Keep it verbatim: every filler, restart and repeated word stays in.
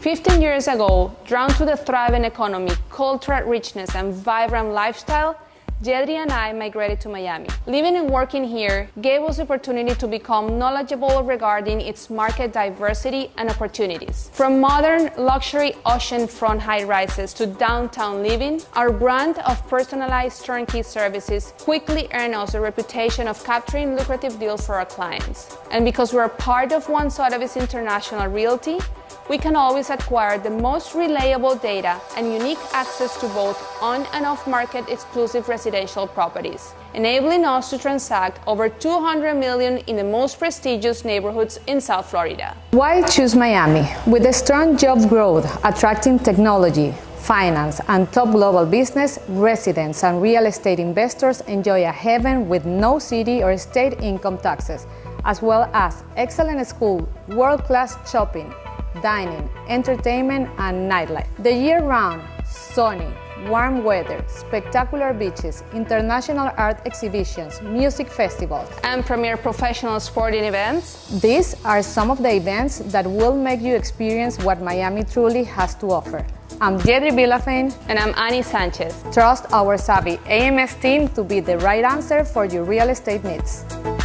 fifteen years ago, drawn to the thriving economy, cultural richness, and vibrant lifestyle, Yedri and I migrated to Miami. Living and working here gave us the opportunity to become knowledgeable regarding its market diversity and opportunities. From modern luxury oceanfront high-rises to downtown living, our brand of personalized turnkey services quickly earned us a reputation of capturing lucrative deals for our clients. And because we're part of One Sotheby's International Realty, we can always acquire the most reliable data and unique access to both on and off-market exclusive residential properties, enabling us to transact over two hundred million in the most prestigious neighborhoods in South Florida. Why choose Miami? With a strong job growth, attracting technology, finance, and top global business, residents and real estate investors enjoy a haven with no city or state income taxes, as well as excellent school, world-class shopping, dining, entertainment, and nightlife. The year-round, sunny, warm weather, spectacular beaches, international art exhibitions, music festivals, and premier professional sporting events. These are some of the events that will make you experience what Miami truly has to offer. I'm Yedri Villafane. And I'm Annie Sanchez. Trust our savvy A M S team to be the right answer for your real estate needs.